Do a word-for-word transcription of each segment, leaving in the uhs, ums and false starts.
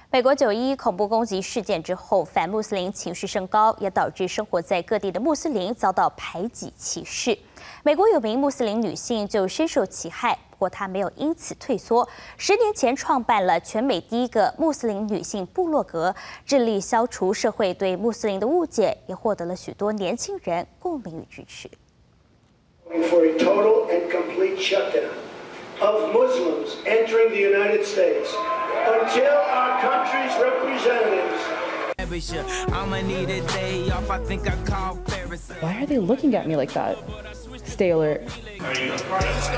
美国九一一恐怖攻击事件之后，反穆斯林情绪升高，也导致生活在各地的穆斯林遭到排挤歧视。美国有名穆斯林女性就深受其害，不过她没有因此退缩。十年前创办了全美第一个穆斯林女性部落格，致力消除社会对穆斯林的误解，也获得了许多年轻人共鸣与支持。 For a total and complete shutdown of Muslims entering the United States until our country's representatives. Why are they looking at me like that? Stay alert. Are you a part of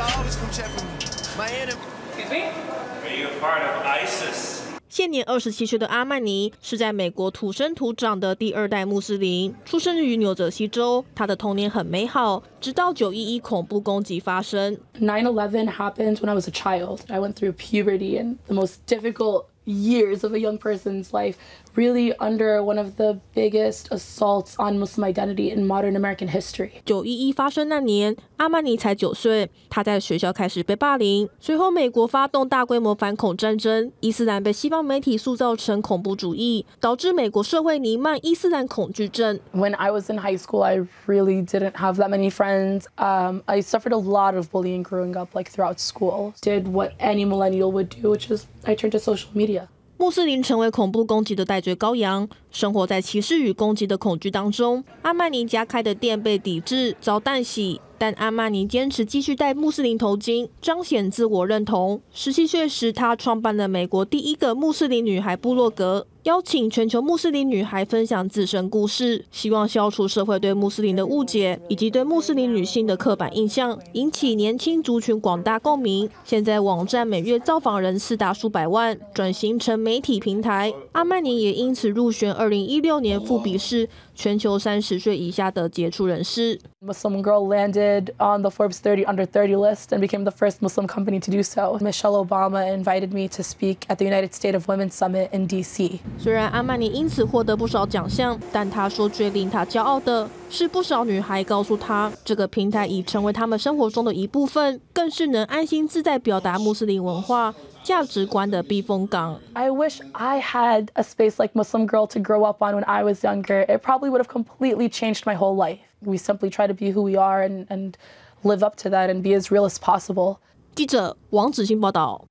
Excuse me? Are you a part of ISIS? 现年二十七岁的阿曼尼是在美国土生土长的第二代穆斯林，出生于纽泽西州。他的童年很美好，直到九一一恐怖攻击发生。 nine eleven happened when I was a child. I went through puberty and the most difficult years of a young person's life, really under one of the biggest assaults on Muslim identity in modern American history. 九一一发生那年，阿曼尼才九岁，他在学校开始被霸凌。随后，美国发动大规模反恐战争，伊斯兰被西方媒体塑造成恐怖主义，导致美国社会弥漫伊斯兰恐惧症。 When I was in high school, I really didn't have that many friends. Um, I suffered a lot of bullying growing up, like throughout school. Did what any millennial would do, which is I turned to social media. 穆斯林成为恐怖攻击的代罪羔羊，生活在歧视与攻击的恐惧当中。阿曼尼家开的店被抵制，遭淡洗，但阿曼尼坚持继续戴穆斯林头巾，彰显自我认同。十七岁时，他创办了美国第一个穆斯林女孩部落格，邀请全球穆斯林女孩分享自身故事，希望消除社会对穆斯林的误解，以及对穆斯林女性的刻板印象，引起年轻族群广大共鸣。现在网站每月造访人次达数百万，转型成媒体平台。阿曼尼也因此入选二零一六年富比士全球三十岁以下的杰出人士。 Muslim girl landed on the Forbes thirty under thirty list and became the first Muslim company to do so. Michelle Obama invited me to speak at the United States of Women Summit in D C. 虽然阿曼尼因此获得不少奖项，但他说最令他骄傲的是不少女孩告诉他，这个平台已成为他们生活中的一部分，更是能安心自在表达穆斯林文化价值观的避风港。 I wish I had a space like Muslim Girl to grow up on when I was younger. It probably would have completely changed my whole life. We simply try to be who we are and, and live up to that and be as real as possible. 记者王子欣报道。